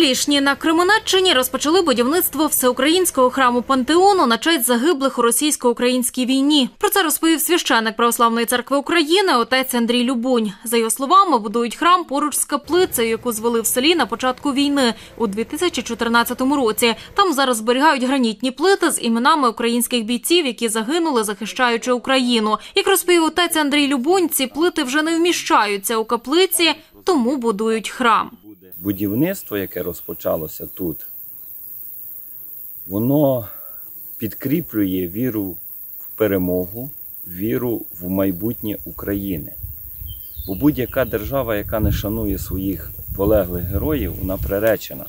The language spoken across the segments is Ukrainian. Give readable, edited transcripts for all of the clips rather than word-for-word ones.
Лішні на Кременеччині розпочали будівництво всеукраїнського храму Пантеону на честь загиблих у російсько-українській війні. Про це розповів священник Православної церкви України отець Андрій Любунь. За його словами, будують храм поруч з каплицею, яку звели в селі на початку війни у 2014 році. Там зараз зберігають гранітні плити з іменами українських бійців, які загинули, захищаючи Україну. Як розповів отець Андрій Любунь, ці плити вже не вміщаються у каплиці, тому будують храм. Будівництво, яке розпочалося тут, воно підкріплює віру в перемогу, віру в майбутнє України. Бо будь-яка держава, яка не шанує своїх полеглих героїв, вона приречена.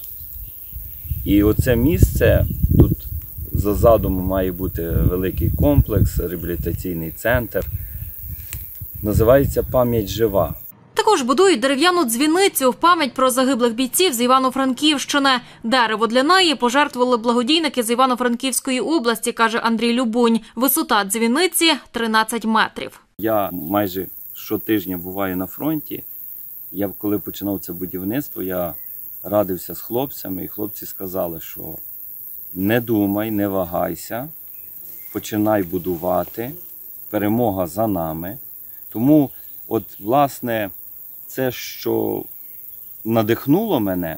І оце місце, тут за задумом має бути великий комплекс, реабілітаційний центр, називається «Пам'ять жива». Також будують дерев'яну дзвіницю в пам'ять про загиблих бійців з Івано-Франківщини. Дерево для неї пожертвували благодійники з Івано-Франківської області, каже Андрій Любунь. Висота дзвіниці – 13 метрів. Я майже щотижня буваю на фронті. Я, коли починав це будівництво, я радився з хлопцями, і хлопці сказали, що не думай, не вагайся, починай будувати, перемога за нами. Тому, власне, це, що надихнуло мене,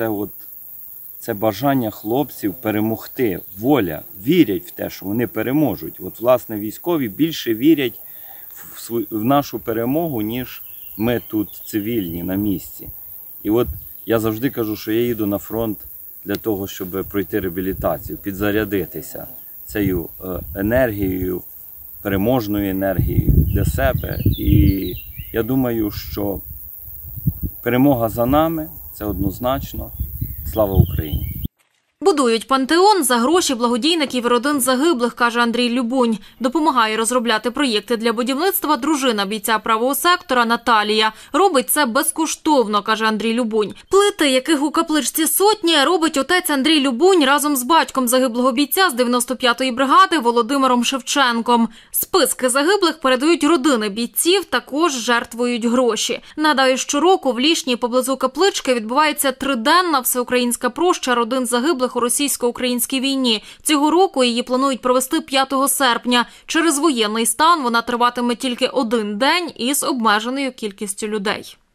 це бажання хлопців перемогти, воля, вірять в те, що вони переможуть. Власне, військові більше вірять в нашу перемогу, ніж ми тут цивільні на місці. І я завжди кажу, що я їду на фронт для того, щоб пройти реабілітацію, підзарядитися цією енергією, переможною енергією для себе. І я думаю, що перемога за нами – це однозначно. Слава Україні! Будують пантеон за гроші благодійників і родин загиблих, каже Андрій Любунь. Допомагає розробляти проєкти для будівництва дружина бійця правого сектора Наталія. Робить це безкоштовно, каже Андрій Любунь. Плити, яких у капличці сотні, робить отець Андрій Любунь разом з батьком загиблого бійця з 95-ї бригади Володимиром Шевченком. Списки загиблих передають родини бійців, також жертвують гроші. Нагадаю, щороку в Лішні поблизу каплички відбувається триденна всеукраїнська проща родин загиблих у російсько-українській війні. Цього року її планують провести 5 серпня. Через воєнний стан вона триватиме тільки один день із обмеженою кількістю людей.